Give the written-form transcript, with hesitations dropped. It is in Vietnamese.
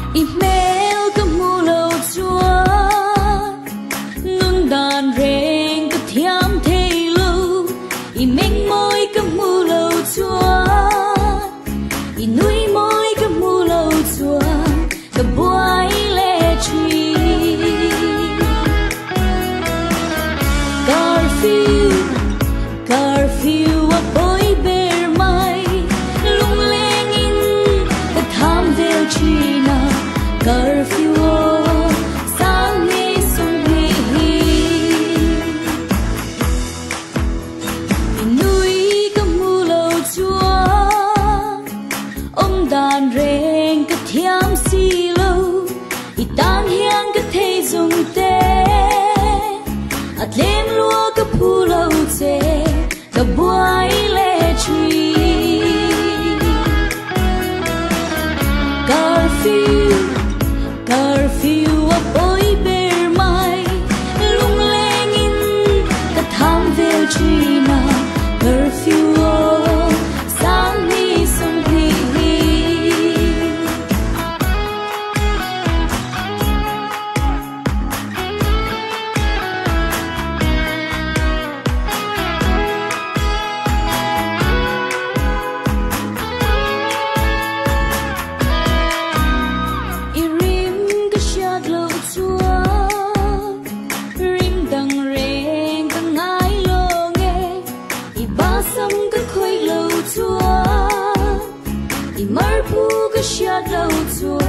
email ka mu lo chua nung đàn reng ka thiam thei lo imeng moi ka mu lo chua inui moi ka mu lo chua ka buai le chi curfew a boy bear mai lung leng in ka tham vel china curfew sang ni sung hi inui ka mu lo chua đàn reng ka thiam si lo i tan hiang ka thei zung te atlem lua ka pu lo che ka buai le chi curfew a boy bear mai lung leng in ka tham vel china curfew sang ni sung hi mar pu ka shat lo chua